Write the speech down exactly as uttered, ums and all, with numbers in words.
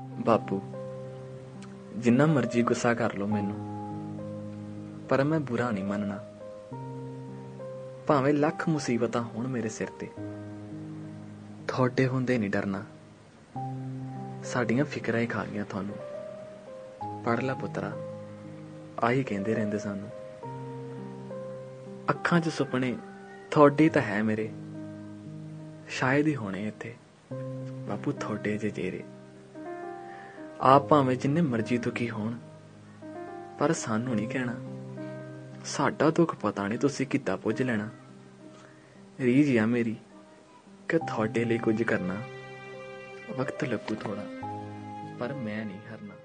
ਬਾਪੂ, ਜਿੰਨਾ ਮਰਜ਼ੀ ਗੁੱਸਾ ਕਰ ਲਓ ਮੈਨੂੰ, ਪਰ ਮੈਂ ਬੁਰਾ ਨਹੀਂ ਮੰਨਣਾ। ਭਾਵੇਂ ਲੱਖ ਮੁਸੀਬਤਾਂ ਹੋਣ ਮੇਰੇ ਸਿਰ ਤੇ, ਤੁਹਾਡੇ ਹੁੰਦੇ ਨਹੀਂ ਡਰਨਾ। ਸਾਡੀਆਂ ਫਿਕਰਾਂ ਹੀ ਖਾ ਗਈਆਂ ਤੁਹਾਨੂੰ। ਪੜ੍ਹ ਲੈ ਪੁੱਤਰਾ, ਆਹੀ ਕਹਿੰਦੇ ਰਹਿੰਦੇ ਸਾਨੂੰ। ਅੱਖਾਂ 'ਚ ਸੁਪਨੇ ਤੁਹਾਡੇ ਤਾਂ ਹੈ ਮੇਰੇ, ਸ਼ਾਇਦ ਹੀ ਹੋਣੇ ਇੱਥੇ ਬਾਪੂ ਤੁਹਾਡੇ ਜੇ ਚਿਹਰੇ। ਆਪ ਭਾਵੇਂ ਜਿੰਨੇ ਮਰਜ਼ੀ ਦੁਖੀ ਹੋਣ, ਪਰ ਸਾਨੂੰ ਨਹੀਂ ਕਹਿਣਾ। ਸਾਡਾ ਦੁੱਖ ਪਤਾ ਨਹੀਂ ਤੁਸੀਂ ਕਿੱਦਾਂ ਪੁੱਜ ਲੈਣਾ। ਰੀਝ ਆ ਮੇਰੀ ਕਿ ਤੁਹਾਡੇ ਲਈ ਕੁਝ ਕਰਨਾ। ਵਕਤ ਲੱਗੂ ਥੋੜ੍ਹਾ, ਪਰ ਮੈਂ ਨਹੀਂ ਹਾਰਨਾ।